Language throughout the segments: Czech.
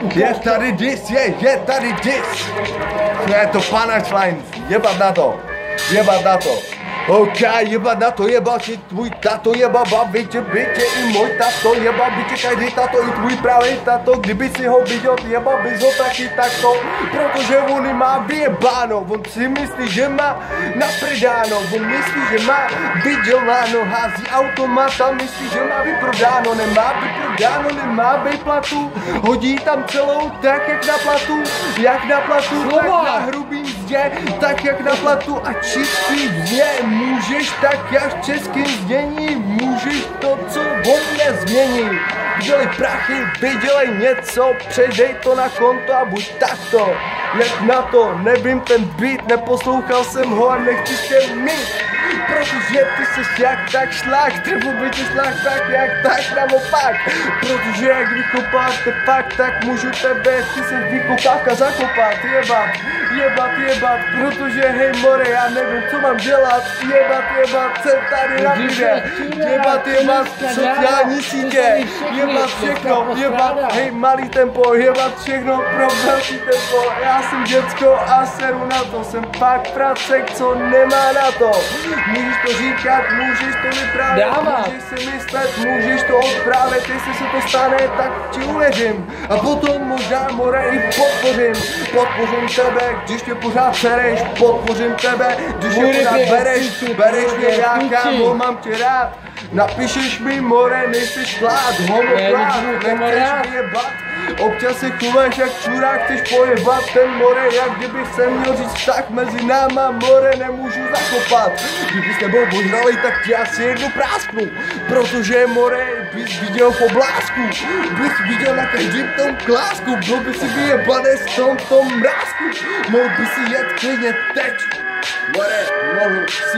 Je tady dis, je tady dis. Je to punchline, jebat na to. Jebat na to. OK, jebat na to, jebat si tvůj tato, jeba babiče, byče i můj tato, jeba byče, každý tato i tvůj pravý tato, kdyby si ho viděl, jeba bys ho taky takto, protože on má vyjebáno, on si myslí, že má napredáno, on myslí, že má vyděláno, hází automata, myslí, že má vyprodáno, nemá vyprodáno, nemá vyplatu, hodí tam celou tak, jak na platu, tak na hrubý mzdě, tak jak na platu a čistý vzdě. Můžeš tak jak v českým znění, můžeš to, co on nezmění. Vydělej prachy, vydělej něco, předej to na konto a buď takto. Jak na to, nevím ten beat, neposlouchal jsem ho a nechci tě mít. Protože ty jsi jak tak šlak, trebu by tě šlak tak jak tak naopak. Protože jak vykopáte fakt, tak můžu tebe, ty jsi vykopávka zakopat, jebat, protože hej more, já nevím co mám dělat, jebat, jsem tady na píře, jebat, sociální sítě, jebat všechno, jebat, hej malý tempo, jebat všechno pro velký tempo, já jsem děcko a seru na to, jsem fakt pracek, co nemá na to. Můžeš to říkat, můžeš to vyprávět, můžeš si myslet, můžeš to odprávět, jestli se to stane, tak ti uvěřím. A potom možná more i podpořím tebe, když mě pořád sereš, podpořím tebe, když mě pořád bereš mě já, kámo, mám tě rád. Napíšeš mi more, nejseš klát, homoklát, nechceš mě jebat. Občas se chováš jak čurák, chceš pojebat ten more, jak kdybych se měl říct vztah mezi náma, more nemůžu zakopat. Kdybys nebyl ožralej, tak ti asi jednu prásknu, protože more bys viděl v oblásku, bys viděl na každém tom klásku, byl by si vyjebaný z tom mrázku, mohl by si jet klidně teď. More, mohl si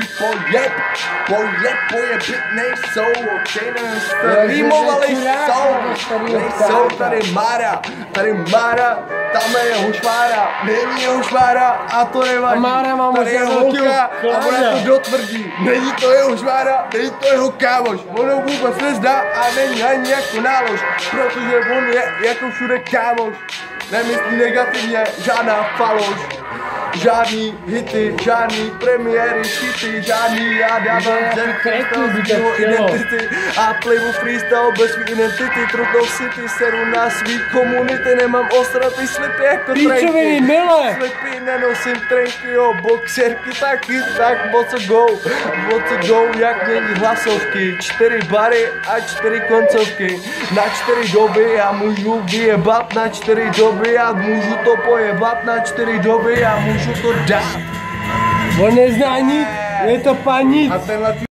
pojebit nejsou, okej, rýmovali nejsou, tady Mára, tam je Hošvára, není Hošvára a to nevadí, tady je holka a ona to dotvrdí, není to jeho švára, není to jeho kámoš, ono vůbec nezdá a není ani jako nálož, protože on je jako všude kámoš, nemyslí negativně, žádná faloš. Žádný hity, žádný premiéry, šity, žádný já dávám zen freestyle identity a plivu freestyle bez svý identity, trudnou city, seru na svý komunity, nemám ostratý slipy jako trenky, slipy nenosím trenky, jo, boxerky taky, tak moc go, jak mění hlasovky, 4 bary a 4 koncovky, na 4 doby já můžu vyjebat, na 4 doby já můžu to pojebat, na 4 doby já můžu to dát. On nezná nic, je to paní.